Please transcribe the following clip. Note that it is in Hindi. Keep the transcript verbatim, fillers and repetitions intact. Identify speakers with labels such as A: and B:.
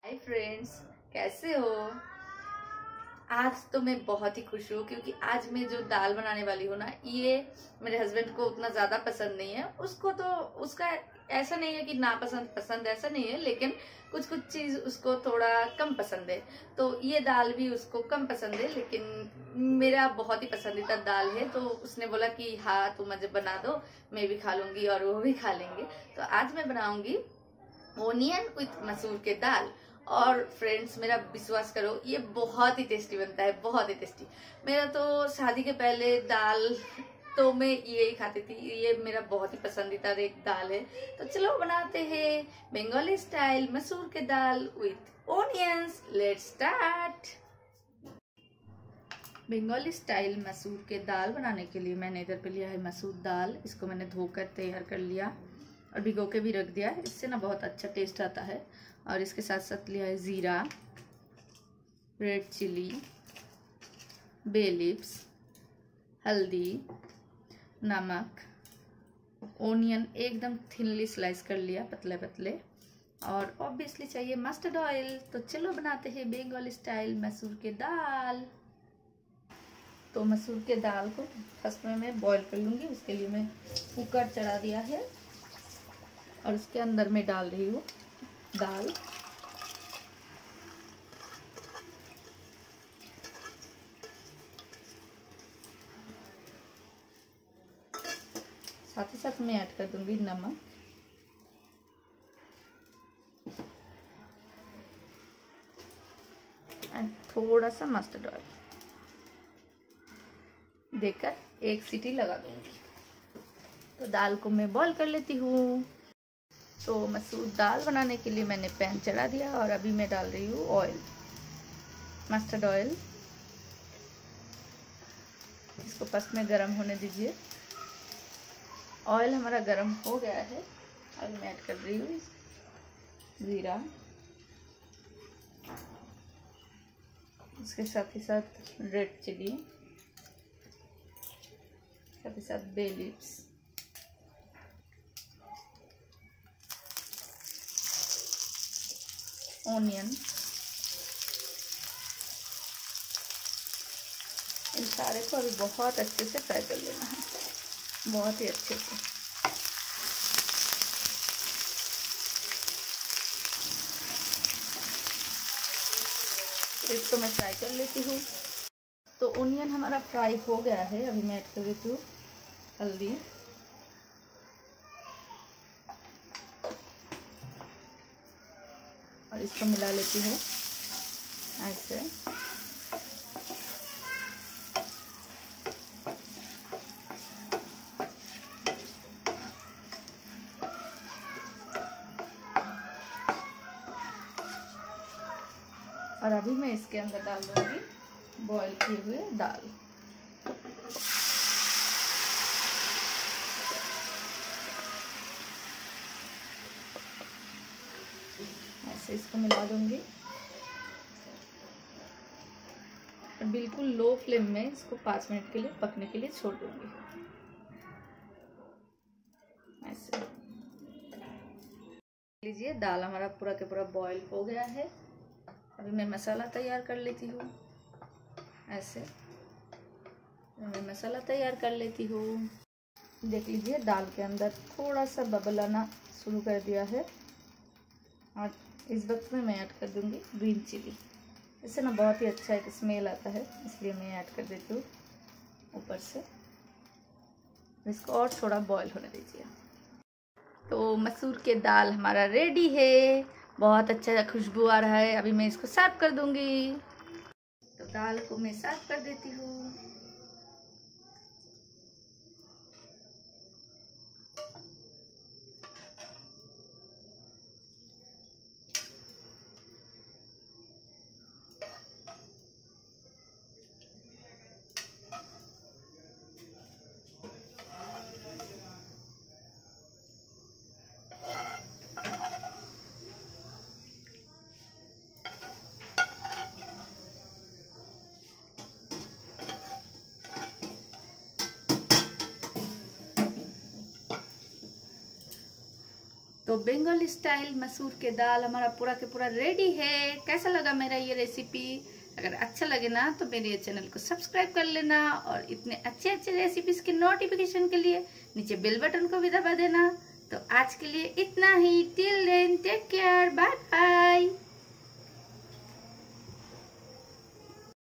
A: हाय फ्रेंड्स, कैसे हो। आज तो मैं बहुत ही खुश हूँ क्योंकि आज मैं जो दाल बनाने वाली हूँ ना, ये मेरे हस्बैंड को उतना ज्यादा पसंद नहीं है। उसको तो उसका ऐसा नहीं है कि ना पसंद पसंद ऐसा नहीं है, लेकिन कुछ कुछ चीज उसको थोड़ा कम पसंद है। तो ये दाल भी उसको कम पसंद है, लेकिन मेरा बहुत ही पसंदीदा दाल है। तो उसने बोला कि हाँ तुम मुझे बना दो, मैं भी खा लूंगी और वो भी खा लेंगे। तो आज मैं बनाऊंगी ओनियन विथ मसूर के दाल। और फ्रेंड्स, मेरा विश्वास करो, ये बहुत ही टेस्टी बनता है, बहुत ही टेस्टी। मेरा तो शादी के पहले दाल तो मैं यही खाती थी, ये मेरा बहुत ही पसंदीदा एक दाल है। तो चलो बनाते हैं बंगाली स्टाइल मसूर के दाल with onions. Let's start. Bengali style मसूर के दाल बनाने के लिए मैंने इधर पे लिया है मसूर दाल। इसको मैंने धोकर तैयार कर लिया और भिगो के भी रख दिया। इससे ना बहुत अच्छा टेस्ट आता है। और इसके साथ साथ लिया है जीरा, रेड चिली, बे लीव्स, हल्दी, नमक, ओनियन एकदम थिनली स्लाइस कर लिया, पतले पतले। और ऑब्वियसली चाहिए मस्टर्ड ऑयल। तो चलो बनाते हैं बंगाली स्टाइल मसूर के दाल। तो मसूर के दाल को फर्स्ट में मैं बॉईल कर लूँगी। उसके लिए मैं कुकर चढ़ा दिया है और उसके अंदर मैं डाल रही हूँ दाल। साथ ही साथ मैं ऐड कर दूंगी नमक, एंड थोड़ा सा मस्टर्ड ऑयल देकर एक सीटी लगा दूंगी। तो दाल को मैं बॉईल कर लेती हूँ। तो मसूर दाल बनाने के लिए मैंने पैन चढ़ा दिया और अभी मैं डाल रही हूँ ऑयल, मस्टर्ड ऑयल। इसको फर्स्ट में गरम होने दीजिए। ऑयल हमारा गरम हो गया है। अभी मैं ऐड कर रही हूँ जीरा, उसके साथ ही साथ रेड चिली, साथ ही साथ बे लीव्स, ओनियन। इन सारे को अभी बहुत अच्छे से फ्राई कर लेना है, बहुत ही अच्छे से। इसको मैं फ्राई कर लेती हूँ। तो ओनियन हमारा फ्राई हो गया है। अभी मैं ऐड कर देती हूँ हल्दी, और इसको मिला लेती हूँ ऐसे। और अभी मैं इसके अंदर डाल दूंगी बॉईल किए हुए दाल। ऐसे इसको मिला दूंगी और बिल्कुल लो फ्लेम में इसको पाँच मिनट के लिए पकने के लिए छोड़ दूंगी। ऐसे लीजिए, दाल हमारा पूरा के पूरा बॉईल हो गया है। अभी मैं मसाला तैयार कर लेती हूँ। ऐसे मैं मसाला तैयार कर लेती हूँ। देख लीजिए, दाल के अंदर थोड़ा सा बबल आना शुरू कर दिया है। और इस वक्त में मैं ऐड कर दूंगी ग्रीन चिली। इससे ना बहुत ही अच्छा एक स्मेल आता है, इसलिए मैं ऐड कर देती हूँ ऊपर से। इसको और थोड़ा बॉईल होने दीजिए। तो मसूर के दाल हमारा रेडी है। बहुत अच्छा खुशबू आ रहा है। अभी मैं इसको सर्व कर दूंगी। तो दाल को मैं सर्व कर देती हूँ। तो बंगाली स्टाइल मसूर के दाल हमारा पूरा के पूरा रेडी है। कैसा लगा मेरा ये रेसिपी? अगर अच्छा लगे ना तो मेरे चैनल को सब्सक्राइब कर लेना और इतने अच्छे अच्छे रेसिपीज के नोटिफिकेशन के लिए नीचे बेल बटन को भी दबा देना। तो आज के लिए इतना ही। Till then take care, bye bye.